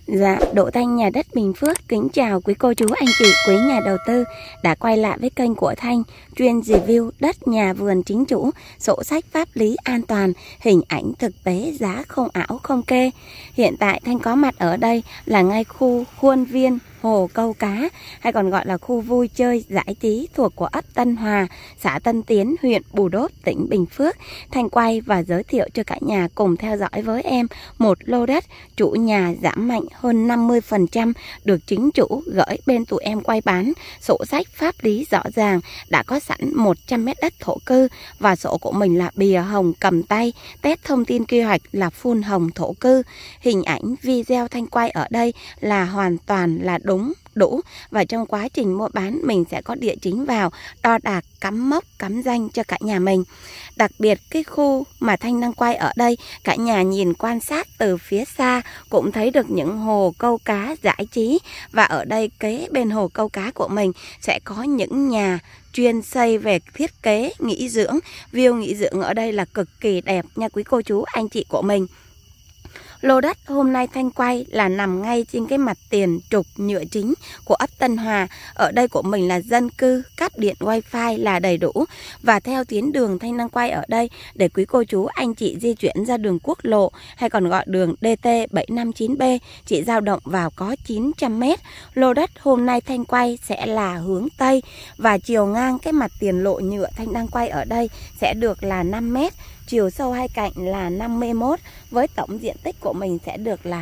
Dạ, Đỗ Thanh nhà đất Bình Phước kính chào quý cô chú anh chị quý nhà đầu tư đã quay lại với kênh của Thanh chuyên review đất nhà vườn chính chủ, sổ sách pháp lý an toàn, hình ảnh thực tế, giá không ảo không kê. Hiện tại Thanh có mặt ở đây là ngay khu khuôn viên hồ câu cá, hay còn gọi là khu vui chơi giải trí thuộc của ấp Tân Hòa, xã Tân Tiến, huyện Bù Đốp, tỉnh Bình Phước. Thanh quay và giới thiệu cho cả nhà cùng theo dõi với em một lô đất chủ nhà giảm mạnh hơn 50%, được chính chủ gửi bên tụi em quay bán, sổ sách pháp lý rõ ràng, đã có sẵn 100 mét đất thổ cư và sổ của mình là bìa hồng cầm tay, test thông tin quy hoạch là full hồng thổ cư. Hình ảnh video Thanh quay ở đây là hoàn toàn là đúng đủ, và trong quá trình mua bán mình sẽ có địa chính vào, đo đạc, cắm mốc, cắm danh cho cả nhà mình. Đặc biệt cái khu mà Thanh đang quay ở đây, cả nhà nhìn quan sát từ phía xa cũng thấy được những hồ câu cá giải trí, và ở đây kế bên hồ câu cá của mình sẽ có những nhà chuyên xây về thiết kế nghỉ dưỡng. View nghỉ dưỡng ở đây là cực kỳ đẹp nha quý cô chú anh chị của mình. Lô đất hôm nay Thanh quay là nằm ngay trên cái mặt tiền trục nhựa chính của ấp Tân Hòa. Ở đây của mình là dân cư, cáp điện wifi là đầy đủ. Và theo tuyến đường Thanh đang quay ở đây để quý cô chú anh chị di chuyển ra đường quốc lộ, hay còn gọi đường DT 759B, chỉ dao động vào có 900 m. Lô đất hôm nay Thanh quay sẽ là hướng Tây, và chiều ngang cái mặt tiền lộ nhựa Thanh đang quay ở đây sẽ được là 5 m. Chiều sâu hai cạnh là 51, với tổng diện tích của mình sẽ được là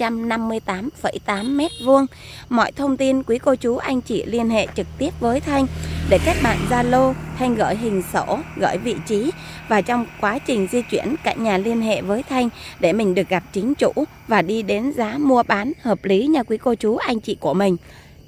258,8 m². Mọi thông tin quý cô chú anh chị liên hệ trực tiếp với Thanh để kết bạn Zalo, Thanh gửi hình sổ, gửi vị trí, và trong quá trình di chuyển cả nhà liên hệ với Thanh để mình được gặp chính chủ và đi đến giá mua bán hợp lý nha quý cô chú anh chị của mình.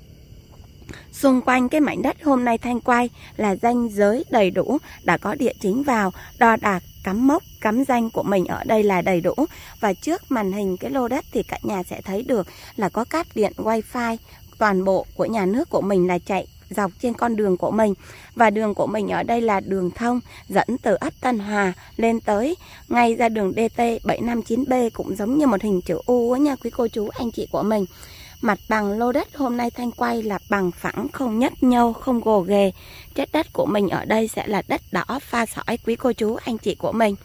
Xung quanh cái mảnh đất hôm nay Thanh quay là ranh giới đầy đủ, đã có địa chính vào, đo đạc, cắm mốc, cắm danh của mình ở đây là đầy đủ. Và trước màn hình cái lô đất thì cả nhà sẽ thấy được là có cáp điện wifi, toàn bộ của nhà nước của mình là chạy dọc trên con đường của mình. Và đường của mình ở đây là đường thông dẫn từ ấp Tân Hòa lên tới ngay ra đường DT 759B, cũng giống như một hình chữ U nha quý cô chú anh chị của mình. Mặt bằng lô đất hôm nay Thanh quay là bằng phẳng, không nhất nhâu, không gồ ghề. Chất đất của mình ở đây sẽ là đất đỏ pha sỏi quý cô chú anh chị của mình.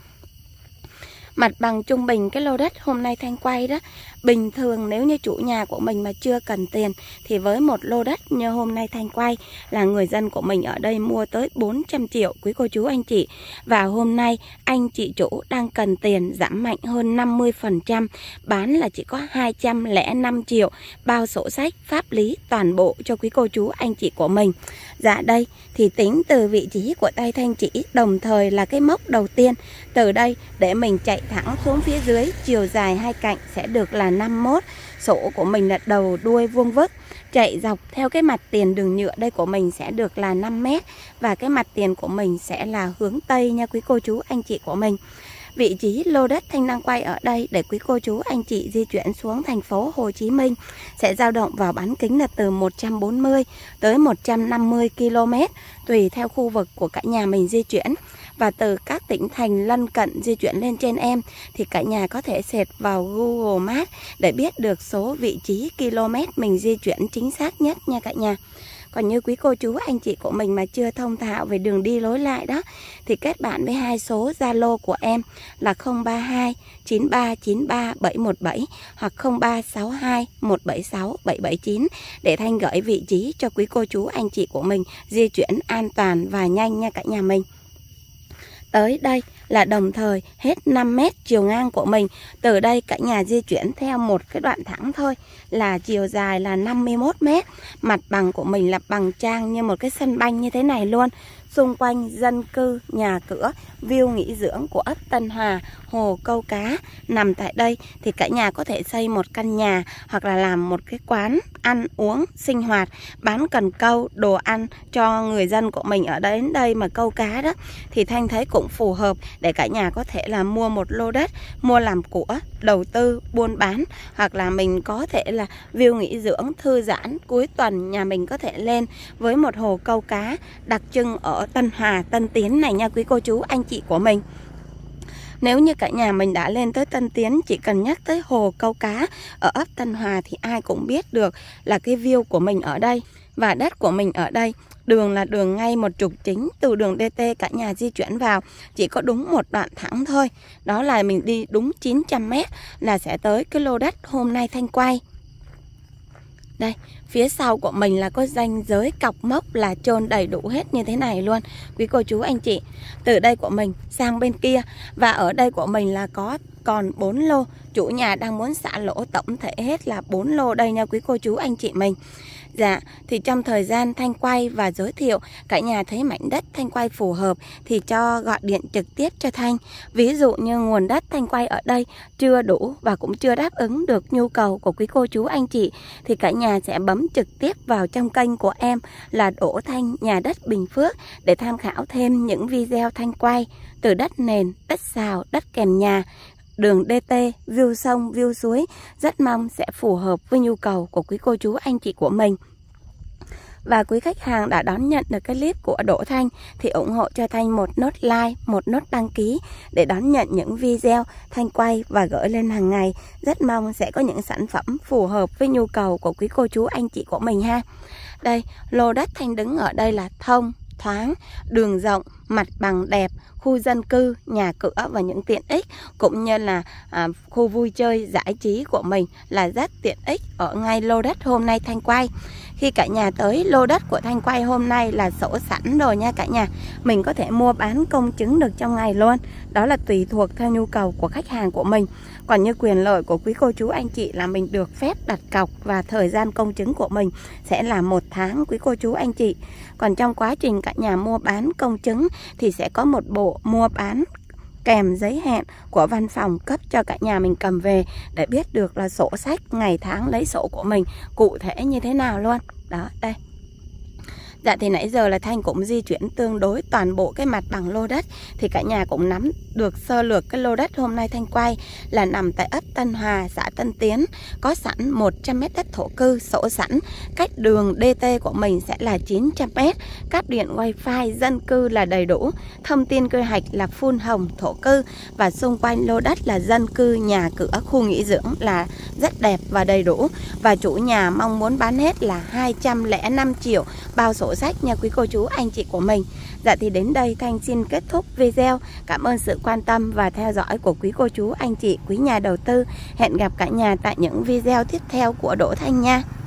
Mặt bằng trung bình cái lô đất hôm nay Thanh quay đó, bình thường nếu như chủ nhà của mình mà chưa cần tiền thì với một lô đất như hôm nay Thanh quay là người dân của mình ở đây mua tới 400 triệu quý cô chú anh chị. Và hôm nay anh chị chủ đang cần tiền giảm mạnh hơn 50%, bán là chỉ có 205 triệu, bao sổ sách pháp lý toàn bộ cho quý cô chú anh chị của mình. Dạ đây thì tính từ vị trí của tay Thanh chỉ, đồng thời là cái mốc đầu tiên. Từ đây để mình chạy thẳng xuống phía dưới, chiều dài hai cạnh sẽ được là 51. Sổ của mình là đầu đuôi vuông vức, chạy dọc theo cái mặt tiền đường nhựa đây của mình sẽ được là 5 m. Và cái mặt tiền của mình sẽ là hướng Tây nha quý cô chú anh chị của mình. Vị trí lô đất Thanh đang quay ở đây để quý cô chú anh chị di chuyển xuống thành phố Hồ Chí Minh sẽ dao động vào bán kính là từ 140 tới 150 km, tùy theo khu vực của cả nhà mình di chuyển. Và từ các tỉnh thành lân cận di chuyển lên trên em thì cả nhà có thể search vào Google Maps để biết được số vị trí km mình di chuyển chính xác nhất nha cả nhà. Còn như quý cô chú anh chị của mình mà chưa thông thạo về đường đi lối lại đó thì kết bạn với hai số Zalo của em là 032 9393 717 hoặc 0362 176 779 để Thanh gửi vị trí cho quý cô chú anh chị của mình di chuyển an toàn và nhanh nha cả nhà mình. Tới đây là đồng thời hết 5 m chiều ngang của mình. Từ đây cả nhà di chuyển theo một cái đoạn thẳng thôi là chiều dài là 51 m. Mặt bằng của mình là bằng trang như một cái sân banh như thế này luôn. Xung quanh dân cư, nhà cửa, view nghỉ dưỡng của ấp Tân Hòa, hồ câu cá nằm tại đây thì cả nhà có thể xây một căn nhà hoặc là làm một cái quán ăn uống sinh hoạt, bán cần câu, đồ ăn cho người dân của mình ở đến đây mà câu cá đó, thì Thanh thấy cũng phù hợp để cả nhà có thể là mua một lô đất, mua làm của, đầu tư, buôn bán, hoặc là mình có thể là view nghỉ dưỡng, thư giãn, cuối tuần nhà mình có thể lên với một hồ câu cá đặc trưng ở Tân Hòa, Tân Tiến này nha quý cô chú anh chị của mình. Nếu như cả nhà mình đã lên tới Tân Tiến, chỉ cần nhắc tới hồ câu cá ở ấp Tân Hòa thì ai cũng biết được là cái view của mình ở đây và đất của mình ở đây. Đường là đường ngay một trục chính, từ đường DT cả nhà di chuyển vào chỉ có đúng một đoạn thẳng thôi. Đó là mình đi đúng 900 m là sẽ tới cái lô đất hôm nay Thanh quay. Đây, phía sau của mình là có ranh giới cọc mốc là chôn đầy đủ hết như thế này luôn quý cô chú anh chị. Từ đây của mình sang bên kia, và ở đây của mình là có còn 4 lô. Chủ nhà đang muốn xả lỗ tổng thể hết là 4 lô đây nha quý cô chú anh chị mình. Dạ, thì trong thời gian Thanh quay và giới thiệu, cả nhà thấy mảnh đất Thanh quay phù hợp thì cho gọi điện trực tiếp cho Thanh. Ví dụ như nguồn đất Thanh quay ở đây chưa đủ và cũng chưa đáp ứng được nhu cầu của quý cô chú anh chị, thì cả nhà sẽ bấm trực tiếp vào trong kênh của em là Đỗ Thanh Nhà Đất Bình Phước để tham khảo thêm những video Thanh quay từ đất nền, đất xào, đất kèn nhà, đường DT, view sông, view suối. Rất mong sẽ phù hợp với nhu cầu của quý cô chú anh chị của mình. Và quý khách hàng đã đón nhận được cái clip của Đỗ Thanh thì ủng hộ cho Thanh một nốt like, một nốt đăng ký để đón nhận những video Thanh quay và gửi lên hàng ngày. Rất mong sẽ có những sản phẩm phù hợp với nhu cầu của quý cô chú anh chị của mình ha. Đây, lô đất Thanh đứng ở đây là thông, thoáng, đường rộng, mặt bằng đẹp, khu dân cư, nhà cửa và những tiện ích cũng như là khu vui chơi giải trí của mình là rất tiện ích ở ngay lô đất hôm nay Thanh quay. Khi cả nhà tới lô đất của Thanh quay hôm nay là sổ sẵn rồi nha cả nhà. Mình có thể mua bán công chứng được trong ngày luôn. Đó là tùy thuộc theo nhu cầu của khách hàng của mình. Còn như quyền lợi của quý cô chú anh chị là mình được phép đặt cọc và thời gian công chứng của mình sẽ là 1 tháng quý cô chú anh chị. Còn trong quá trình cả nhà mua bán công chứng thì sẽ có một bộ mua bán kèm giấy hẹn của văn phòng cấp cho cả nhà mình cầm về để biết được là sổ sách ngày tháng lấy sổ của mình cụ thể như thế nào luôn. Đó, đây. Dạ thì nãy giờ là Thanh cũng di chuyển tương đối toàn bộ cái mặt bằng lô đất thì cả nhà cũng nắm được sơ lược cái lô đất hôm nay Thanh quay là nằm tại ấp Tân Hòa, xã Tân Tiến, có sẵn 100 m đất thổ cư sổ sẵn, cách đường DT của mình sẽ là 900 m, cáp điện wifi dân cư là đầy đủ, thông tin quy hoạch là full hồng thổ cư và xung quanh lô đất là dân cư, nhà cửa, khu nghỉ dưỡng là rất đẹp và đầy đủ, và chủ nhà mong muốn bán hết là 205 triệu bao sổ sách nha quý cô chú anh chị của mình. Dạ thì đến đây Thanh xin kết thúc video. Cảm ơn sự quan tâm và theo dõi của quý cô chú anh chị, quý nhà đầu tư. Hẹn gặp cả nhà tại những video tiếp theo của Đỗ Thanh nha.